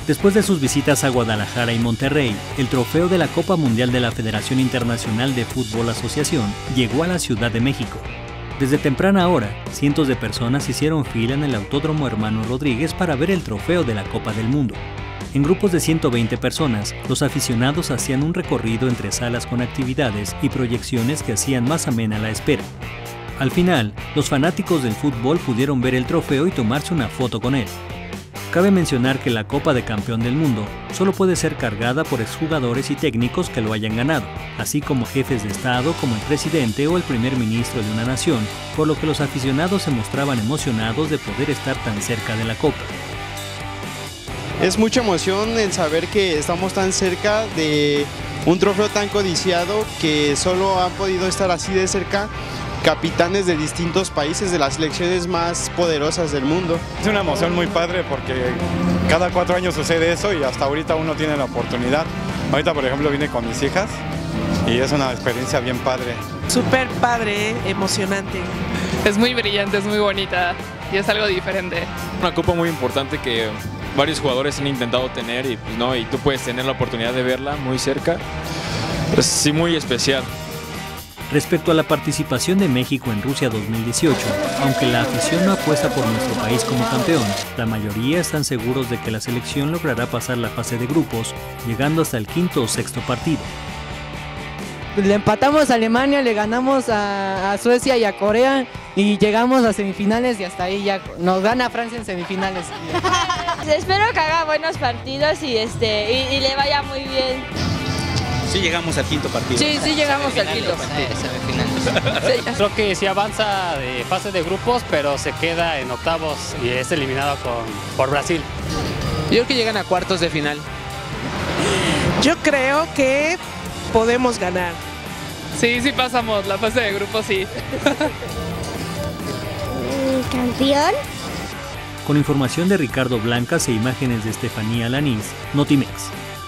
Después de sus visitas a Guadalajara y Monterrey, el trofeo de la Copa Mundial de la Federación Internacional de Fútbol Asociación llegó a la Ciudad de México. Desde temprana hora, cientos de personas hicieron fila en el Autódromo Hermano Rodríguez para ver el trofeo de la Copa del Mundo. En grupos de 120 personas, los aficionados hacían un recorrido entre salas con actividades y proyecciones que hacían más amena la espera. Al final, los fanáticos del fútbol pudieron ver el trofeo y tomarse una foto con él. Cabe mencionar que la Copa de Campeón del Mundo solo puede ser cargada por exjugadores y técnicos que lo hayan ganado, así como jefes de Estado como el presidente o el primer ministro de una nación, por lo que los aficionados se mostraban emocionados de poder estar tan cerca de la Copa. Es mucha emoción el saber que estamos tan cerca de un trofeo tan codiciado, que solo han podido estar así de cerca capitanes de distintos países, de las selecciones más poderosas del mundo. Es una emoción muy padre porque cada 4 años sucede eso y hasta ahorita uno tiene la oportunidad. Ahorita, por ejemplo, vine con mis hijas y es una experiencia bien padre. Súper padre, emocionante. Es muy brillante, es muy bonita y es algo diferente. Una copa muy importante que varios jugadores han intentado tener y, pues, no, y tú puedes tener la oportunidad de verla muy cerca. Es sí muy especial. Respecto a la participación de México en Rusia 2018, aunque la afición no apuesta por nuestro país como campeón, la mayoría están seguros de que la selección logrará pasar la fase de grupos, llegando hasta el quinto o sexto partido. Le empatamos a Alemania, le ganamos a Suecia y a Corea y llegamos a semifinales y hasta ahí ya nos gana Francia en semifinales. Espero que haga buenos partidos y le vaya muy bien. Sí llegamos al quinto partido. Sí llegamos al quinto. Creo que sí avanza de fase de grupos, pero se queda en octavos y es eliminado por Brasil. Yo creo que llegan a cuartos de final. Yo creo que podemos ganar. Sí pasamos, la fase de grupos sí. ¿Campeón? Con información de Ricardo Blancas e imágenes de Estefanía Lanís, Notimex.